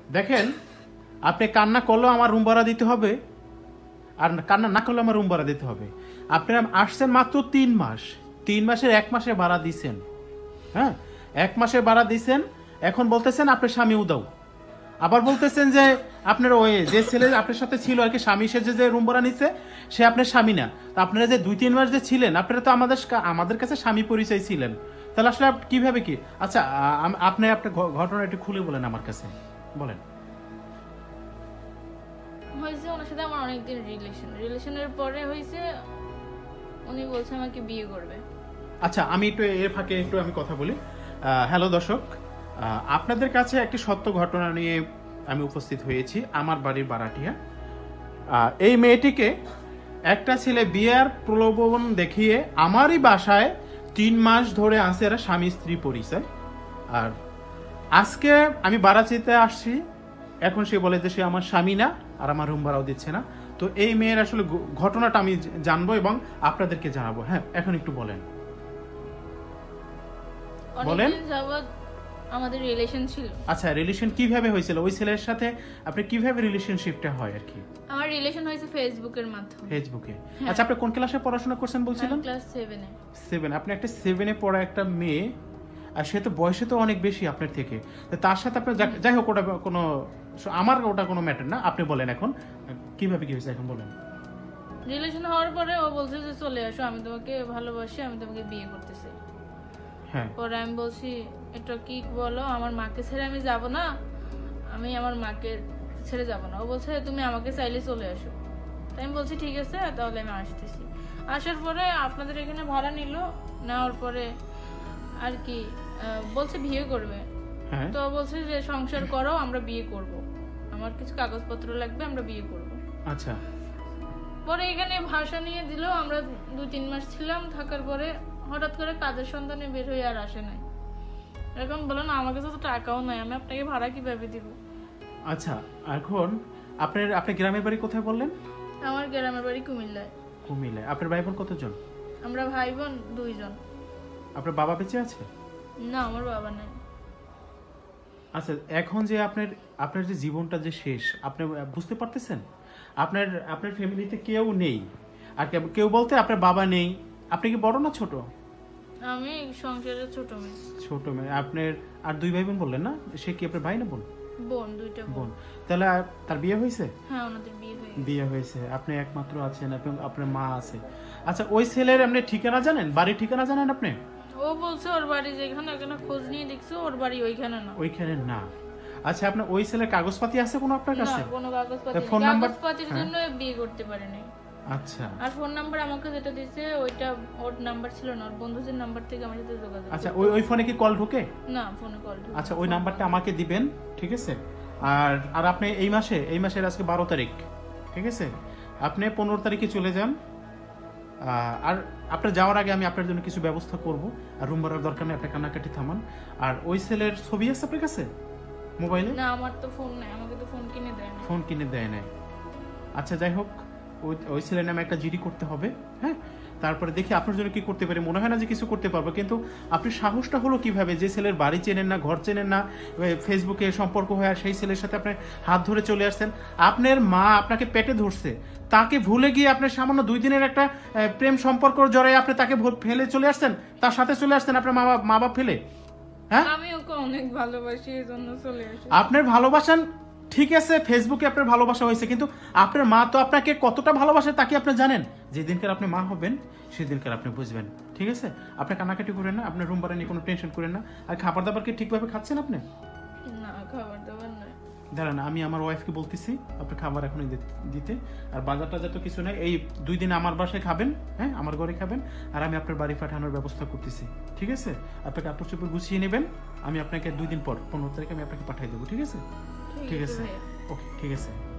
দেখেন, আপনি কান্না করলেও আমার রুম ভাড়া দিতে হবে, আর কান্না না করলে আমার রুম ভাড়া দিতে হবে। আপনারা আসছেন মাত্র 3 মাস, 3 মাসের 1 মাসের ভাড়া দিচ্ছেন। হ্যাঁ, 1 মাসের ভাড়া দিচ্ছেন, এখন বলতেছেন আপনার স্বামী উদাও। আবার বলতেছেন যে আপনার ওই যে ছেলে আপনার সাথে ছিল আর কি, স্বামী সেজে যে রুম ভাড়া নিচ্ছে সে আপনার স্বামী না। তো আপনারা যে 2-3 মাস যে ছিলেন, আপনারা তো আমাদের কাছে স্বামী পরিচয় ছিলেন, তাহলে আসলে কিভাবে কি? আচ্ছা, আপনি আপনার ঘটনা একটু খুলে বলেন আমার কাছে, বলেন। হয়েছে ওনার সাথে আমার অনেকদিন রিলেশনের পরে হয়েছে, উনি বলছে আমাকে বিয়ে করবে। আচ্ছা, আমি একটু এর ফাঁকে একটু আমি কথা বলি। হ্যালো দর্শক, আপনাদের কাছে একটি সত্য ঘটনা নিয়ে আমি উপস্থিত হয়েছি। আমার বাড়ির ভাড়াটিয়া, এই মেয়েটিকে একটা ছেলে বিয়ের প্রলোভন দেখিয়ে আমারই বাসায় 3 মাস ধরে আছে, এরা স্বামী স্ত্রী পরিচয়। আর আজকে আমি বারাচিতে আসছি, এখন সে বলে যে সে আমার স্বামী না, আর আমার রুম ভাড়াও দিচ্ছে না। তো এই মেয়ের আসলে ঘটনাটা আমি জানবো এবং আপনাদেরকে জানাবো। হ্যাঁ, এখন একটু বলেন। বলেন। আমাদের রিলেশন ছিল। আচ্ছা, রিলেশন কিভাবে হয়েছিল? ওই ছেলের সাথে আপনি কিভাবে রিলেশনশিপটা হয় আর কি? আমার রিলেশন হয়েছে ফেসবুকের মাধ্যমে। ফেসবুকে? আচ্ছা, আপনি কোন ক্লাসে পড়াশোনা করছেন বলছিলেন? ক্লাস 7 এ। 7? আপনি একটা 7 এ পড়া একটা মেয়ে, আর সে তো বয়সে তো অনেক বেশি আপনার থেকে, তার সাথে আপনার যাই হোক, ওটা কোনো আমার ওটা কোনো ম্যাটার না। আপনি বলেন এখন কিভাবে কি হয়েছে, এখন বলেন। রিলেশন হওয়ার পরে ও বলছে যে চলে আসো, আমি তোমাকে ভালোবাসি, আমি তোমাকে বিয়ে করতে চাই। হ্যাঁ, পরে আমি বলছি এটা কি বলো, আমার মাকে ছেড়ে আমি যাব না, আমি আমার মাকে ছেড়ে যাব না। ও বলছে তুমি আমাকে চাইলে চলে আসো। তাই আমি বলছি ঠিক আছে, তাহলে আমি আসতেছি। আসার পরে আপনাদের এখানে ভাড়া নিল, নেওয়ার পরে আর কি বলছে বিয়ে করবে। তো বলছে যে সংসার করো, আমরা বিয়ে করব, আমার কিছু কাগজপত্র লাগবে, আমরা বিয়ে করব। আচ্ছা, পরে এখানে ভাষা নিয়ে দিল। আমরা 2-3 মাস ছিলাম, থাকার পরে হঠাৎ করে কাজের সন্ধানে বের হয়ে আর আসে নাই। এখন বলো না, আমার কাছে তো টাকাও নাই, আমি আপনাকে ভাড়া কিভাবে দিব? আচ্ছা, এখন আপনার গ্রামের বাড়ি কোথায় বললেন? আমার গ্রামের বাড়ি কুমিল্লায়। কুমিল্লায়। আপনার ভাই বোন কতজন? আমরা ভাই বোন 2 জন। আপনার বাবা বেঁচে আছে? না, আমার বাবা নাই। আচ্ছা, এখন যে আপনার যে জীবনটা যে শেষ, আপনি বুঝতে পারতেছেন? আপনার ফ্যামিলিতে কেউ নেই, আর কেউ বলতে আপনার বাবা নেই। আপনি কি বড় না ছোট? আমি সংসারের ছোট মেয়ে। ছোট মেয়ে। আপনার আর 2 ভাই বোন বললেন না? সে কি আপনার ভাই না বোন? বোন, 2টা বোন। তাহলে তার বিয়ে হয়েছে? হ্যাঁ, ওনাদের বিয়ে হয়েছে। আপনি একমাত্র আছেন এবং আপনার মা আছে। আচ্ছা, ওই ছেলের আপনি ঠিকানা জানেন? বাড়ির ঠিকানা জানেন আপনি? ও বলছে ওর বাড়ি যেখানে, ওখানে খোঁজ নিয়ে দেখছো, ওর বাড়ি ওইখানে না। ওইখানে না? আচ্ছা, আপনার ওই ছেলের কাগজপাতি আছে কোনো আপনার কাছে? না, কোনো কাগজপাতি নেই। কাগজপাতির জন্য বিয়ে করতে পারেনি। আচ্ছা, আর ফোন নাম্বার আমাকে যেটা দিয়েছে ওইটা ওর নাম্বার ছিল না, ওর বন্ধুদের নাম্বার থেকে আমার সাথে যোগাযোগ। আচ্ছা, ওই ফোনে কি কল ঢোকে? না, ফোনে কল ঢোকে। আচ্ছা, ওই নাম্বারটা আমাকে দিবেন, ঠিক আছে? আর আপনি এই মাসের আজকে 12 তারিখ, ঠিক আছে? আপনি 15 তারিখে চলে যান। আর আপনার যাওয়ার আগে আমি আপনার জন্য কিছু ব্যবস্থা করব। আর রুম ভাড়ার দরকার নেই, আপনি কান্নাকাটি থামান। আর ওই ছেলের ছবি আছে আপনার কাছে মোবাইলে? না, আমার তো ফোন নাই, আমাকে তো ফোন কিনে দেয় না। ফোন কিনে দেয় নাই? আচ্ছা, যাই হোক, ওই ছেলের নামে একটা জিডি করতে হবে। হ্যাঁ, তারপরে দেখি আপনার জন্য কি করতে পারি। মনে হয় না যে কিছু করতে পারবো, কিন্তু আপনি সাহসটা হলো কিভাবে? যে ছেলের বাড়ি চেনেন না, ঘর চেনেন না, ফেসবুকে সম্পর্ক হয়ে আর সেই ছেলের সাথে আপনি হাত ধরে চলে আসছেন। আপনার মা আপনাকে পেটে ধরছে, তাকে ভুলে গিয়ে আপনার সামান্য 2 দিনের একটা প্রেম সম্পর্ক জড়াই আপনি তাকে ফেলে চলে আসছেন, তার সাথে চলে আসছেন আপনার মা বাবা ফেলে। হ্যাঁ, আমি ওকে অনেক ভালোবাসি, এজন্য চলে আসি। আপনার ভালোবাসান ঠিক আছে, ফেসবুকে আপনার ভালোবাসা হয়েছে, কিন্তু আপনার মা তো আপনাকে কতটা ভালোবাসে তা কি আপনি জানেন? যেদিনকার আপনি মা হবেন সেদিনকার আপনি বুঝবেন, ঠিক আছে? আপনি কান্নাকাটি করেন না, আপনার রুম ভাড়া নিয়ে কোনো টেনশন করেন না। আর খাবার দাবার কি ঠিকভাবে খাচ্ছেন আপনি? না, খাবার দাবার নাই। দাঁড়ান, আমি আমার ওয়াইফকে বলতেছি আপনি খাবার এখনই দিতে। আর বাজার টাজার তো কিছু নেই, এই 2 দিন আমার বাসায় খাবেন, হ্যাঁ, আমার ঘরে খাবেন। আর আমি আপনার বাড়ি পাঠানোর ব্যবস্থা করতেছি, ঠিক আছে? আপনাকে কাপড় চোপড় গুছিয়ে নেবেন, আমি আপনাকে 2 দিন পর 15 তারিখে আমি আপনাকে পাঠিয়ে দেবো, ঠিক আছে? ঠিক আছে, ওকে, ঠিক আছে।